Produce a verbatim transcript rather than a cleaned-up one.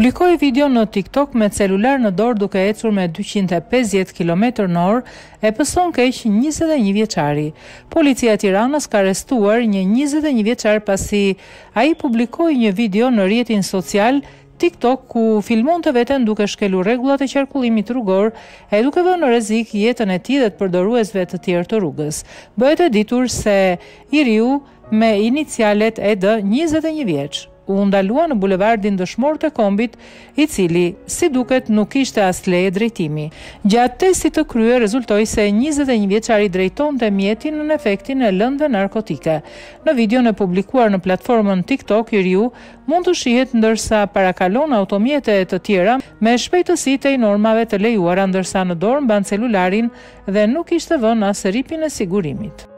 Publikoi video në TikTok me celular në dorë duke ecur me dyqind e pesëdhjetë kilometër në orë e pëson keq njëzet e një vjeçari. Policia e Tiranës ka arrestuar një njëzet e një vjeçar pasi ai publikoi një video në rrjetin social TikTok ku filmonte veten duke shkelur rregullat e qarkullimit rrugor e duke vënë në rrezik jetën e tij dhe të përdoruesve të tjerë të rrugës. Bëhet e ditur se i riu me inicialet E D, njëzet e një vjeç, u ndalua në bulevardin Dëshmorë të Kombit, i cili, si duket, nuk kishte as leje drejtimi. Gjatë testit të kryer rezultoi se njëzet e një vjeçari drejtonte mjetin në efektin e lëndëve narkotike. Në videon e publikuar në platformën TikTok, i riu mund të shihet ndërsa parakalon automjete të tjera me shpejtësitë e normave të lejuara, ndërsa në dorë mban celularin dhe nuk kishte vënë as ripin e sigurimit.